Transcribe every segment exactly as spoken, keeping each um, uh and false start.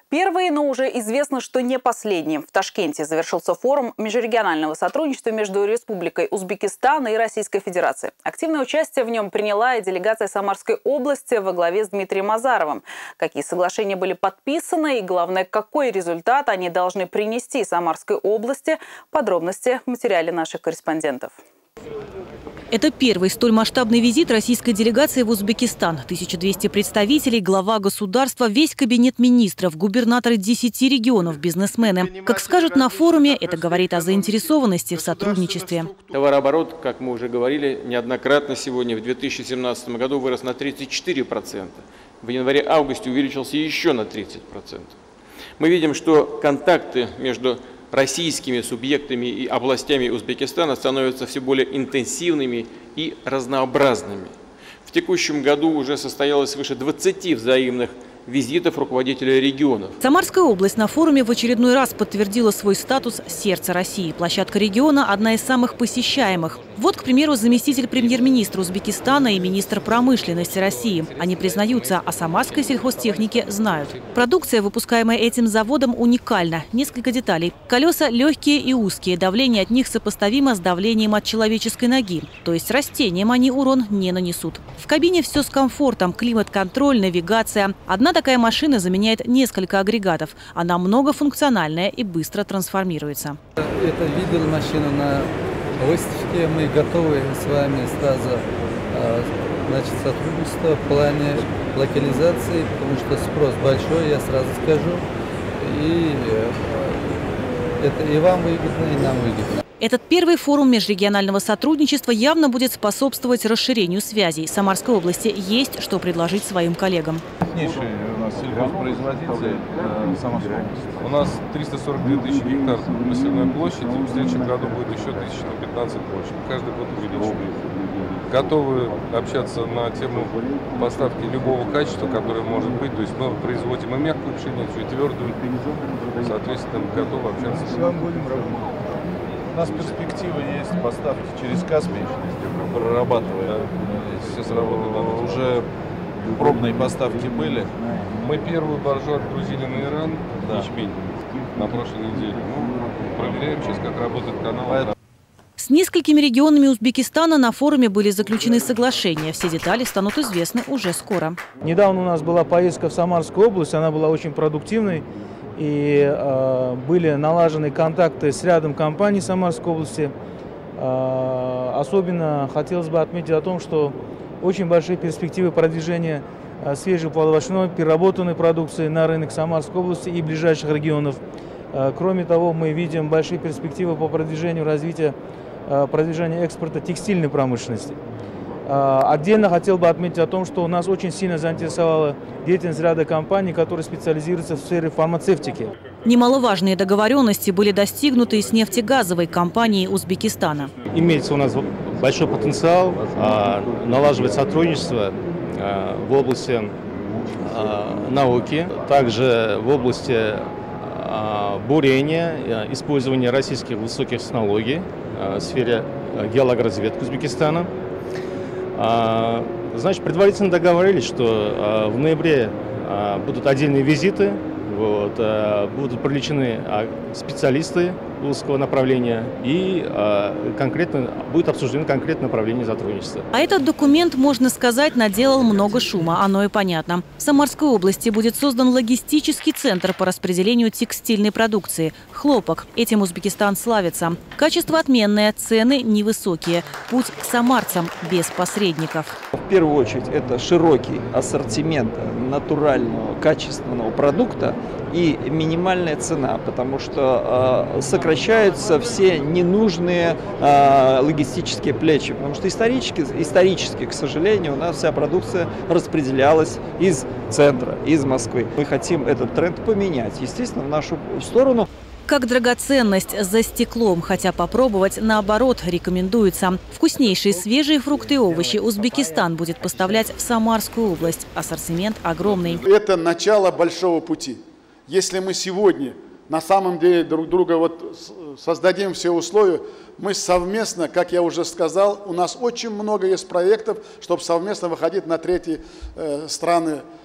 Первый, но уже известно, что не последний. В Ташкенте завершился форум межрегионального сотрудничества между Республикой Узбекистан и Российской Федерацией. Активное участие в нем приняла и делегация Самарской области во главе с Дмитрием Азаровым. Какие соглашения были подписаны и, главное, какой результат они должны принести Самарской области, подробности в материале наших корреспондентов. Это первый столь масштабный визит российской делегации в Узбекистан. тысяча двести представителей, глава государства, весь кабинет министров, губернаторы десяти регионов, бизнесмены. Как скажут на форуме, это говорит о заинтересованности в сотрудничестве. Товарооборот, как мы уже говорили неоднократно сегодня, в две тысячи семнадцатом году вырос на тридцать четыре процента. В январе-августе увеличился еще на тридцать процентов. Мы видим, что контакты между российскими субъектами и областями Узбекистана становятся все более интенсивными и разнообразными. В текущем году уже состоялось свыше двадцати взаимных визитов руководителей регионов. Самарская область на форуме в очередной раз подтвердила свой статус «Сердце России». Площадка региона – одна из самых посещаемых. Вот, к примеру, заместитель премьер-министра Узбекистана и министр промышленности России. Они признаются, о самарской сельхозтехнике знают. Продукция, выпускаемая этим заводом, уникальна. Несколько деталей. Колеса легкие и узкие. Давление от них сопоставимо с давлением от человеческой ноги. То есть растениям они урон не нанесут. В кабине все с комфортом. Климат-контроль, навигация. Одна такая машина заменяет несколько агрегатов. Она многофункциональная и быстро трансформируется. Это видел машину на выставке. Мы готовы с вами сразу значит, сотрудничество в плане локализации, потому что спрос большой, я сразу скажу. И это и вам выгодно, и нам выгодно. Этот первый форум межрегионального сотрудничества явно будет способствовать расширению связей. Самарской области есть что предложить своим коллегам. Крупнейший у нас сельхозпроизводитель э, Самарской области. У нас триста сорок две тысячи гектар населенной площади, в следующем году будет еще тысяча пятнадцать площадь. Каждый год увеличивается. Готовы общаться на тему поставки любого качества, которое может быть. То есть мы производим и мягкую пшеницу, и твердую. Соответственно, готовы общаться с вами. У нас перспектива есть поставки через Каспий, прорабатывая. Все сработало. Уже пробные поставки были. Мы первую баржу отгрузили на Иран, да. ячмень, на прошлой неделе. Ну, проверяем сейчас, как работает канал. С несколькими регионами Узбекистана на форуме были заключены соглашения. Все детали станут известны уже скоро. Недавно у нас была поездка в Самарскую область, она была очень продуктивной. И э, были налажены контакты с рядом компаний Самарской области. Э, особенно хотелось бы отметить о том, что очень большие перспективы продвижения э, свежеплодовочной, переработанной продукции на рынок Самарской области и ближайших регионов. Э, кроме того, мы видим большие перспективы по продвижению развития, э, продвижения экспорта текстильной промышленности. Отдельно хотел бы отметить о том, что нас очень сильно заинтересовала деятельность ряда компаний, которые специализируются в сфере фармацевтики. Немаловажные договоренности были достигнуты и с нефтегазовой компанией Узбекистана. Имеется у нас большой потенциал налаживать сотрудничество в области науки, также в области бурения, использования российских высоких технологий в сфере геологоразведки Узбекистана. Значит, предварительно договорились, что в ноябре будут отдельные визиты, вот, будут привлечены специалисты узкого направления и конкретно будет обсуждено конкретное направление сотрудничества. А этот документ, можно сказать, наделал много шума, оно и понятно. В Самарской области будет создан логистический центр по распределению текстильной продукции – хлопок. Этим Узбекистан славится. Качество отменное, цены невысокие. Путь к самарцам без посредников. В первую очередь это широкий ассортимент натурального, качественного продукта и минимальная цена, потому что э, сокращаются все ненужные э, логистические плечи, потому что исторически, исторически, к сожалению, у нас вся продукция распределялась из центра, из Москвы. Мы хотим этот тренд поменять, естественно, в нашу сторону. Как драгоценность за стеклом, хотя попробовать наоборот рекомендуется. Вкуснейшие свежие фрукты и овощи Узбекистан будет поставлять в Самарскую область. Ассортимент огромный. Это начало большого пути. Если мы сегодня на самом деле друг друга вот создадим все условия, мы совместно, как я уже сказал, у нас очень много есть проектов, чтобы совместно выходить на третьи э, страны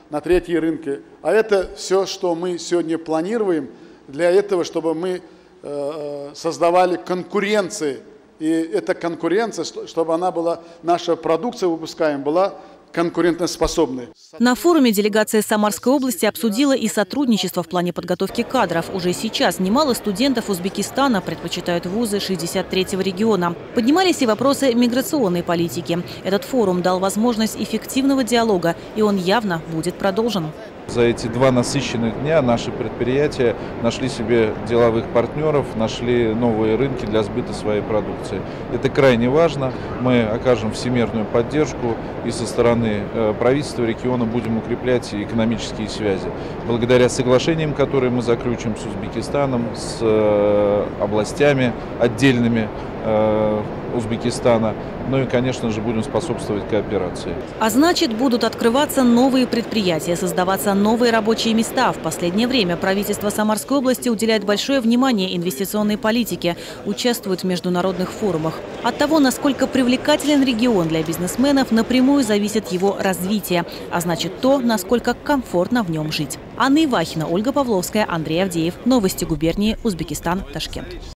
на третьи рынки. А это все, что мы сегодня планируем для этого, чтобы мы э, создавали конкуренции. И эта конкуренция, чтобы она была, наша продукция выпускаем, была конкурентоспособной. На форуме делегация Самарской области обсудила и сотрудничество в плане подготовки кадров. Уже сейчас немало студентов Узбекистана предпочитают вузы шестьдесят третьего региона. Поднимались и вопросы миграционной политики. Этот форум дал возможность эффективного диалога, и он явно будет продолжен. За эти два насыщенных дня наши предприятия нашли себе деловых партнеров, нашли новые рынки для сбыта своей продукции. Это крайне важно. Мы окажем всемирную поддержку и со стороны правительства региона будем укреплять экономические связи. Благодаря соглашениям, которые мы заключим с Узбекистаном, с областями отдельными Узбекистана, ну и, конечно же, будем способствовать кооперации. А значит, будут открываться новые предприятия, создаваться новые рабочие места. В последнее время правительство Самарской области уделяет большое внимание инвестиционной политике, участвует в международных форумах. От того, насколько привлекателен регион для бизнесменов, напрямую зависит его развитие, а значит то, насколько комфортно в нем жить. Анна Ивахина, Ольга Павловская, Андрей Авдеев. Новости губернии, Узбекистан, Ташкент.